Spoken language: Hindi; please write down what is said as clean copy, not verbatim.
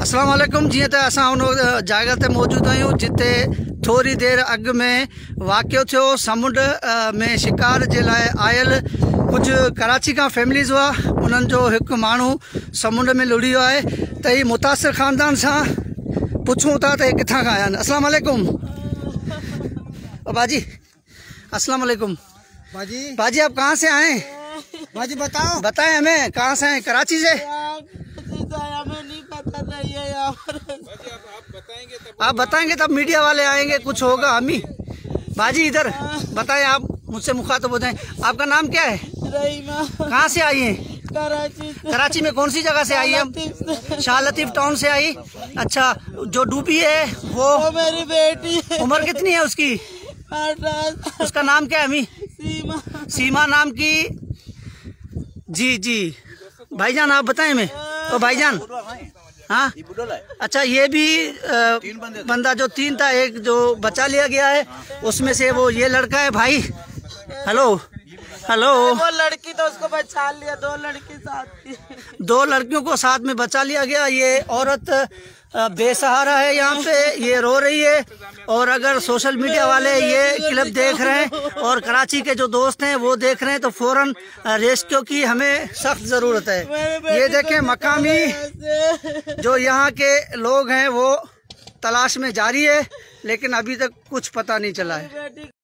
अस्सलाम वालेकुम। जी तो असां उन जगह ते मौजूद आहियूं जिते थोड़ी देर अॻु में वाक़ियो थियो। समुंड में शिकार जे लाइ आयल कुछ कराची का फैमिलीज़ हुआ, उन्हनि जो हिकु माण्हू समुंड में लुड़ी वियो आहे। त ही मुतासिर ख़ानदान सां पुछूं था त हे किथां खां आया आहिनि। अस्सलाम वालेकुम बाजी। अस्सलाम वालेकुम बाजी। बाजी आप कहाँ से आए? बाजी बताओ, बताएं हमें कहाँ से आए? कराची से? हमें नहीं पता था ये यार। आप बताएंगे तब मीडिया वाले आएंगे, कुछ होगा। हमी बाजी इधर बताएं, आप मुझसे मुखातब हो जाएं। आपका नाम क्या है? रहीमा। कहाँ से आई है? कराची से। कराची में कौन सी जगह से आई है? शाह लतीफ टाउन से आई। अच्छा, जो डूबी है वो मेरी बेटी है। उम्र कितनी है उसकी? 8 उसका नाम क्या है? अमी सीमा। सीमा नाम की। जी जी भाईजान आप बताएं हमें। तो भाईजान हाँ अच्छा, ये भी बंदा जो 3 था, एक जो बचा लिया गया है उसमें से वो ये लड़का है भाई। Hello hello. वो लड़की तो उसको बचा लिया, 2 लड़की साथ थी। 2 लड़कियों को साथ में बचा लिया गया। ये औरत बेसहारा है, यहाँ पे ये रो रही है। और अगर सोशल मीडिया वाले ये क्लिप देख रहे हैं और कराची के जो दोस्त हैं वो देख रहे हैं तो फौरन रेस्क्यू की हमें सख्त ज़रूरत है। ये देखें, मकामी जो यहाँ के लोग हैं वो तलाश में जारी है, लेकिन अभी तक कुछ पता नहीं चला है।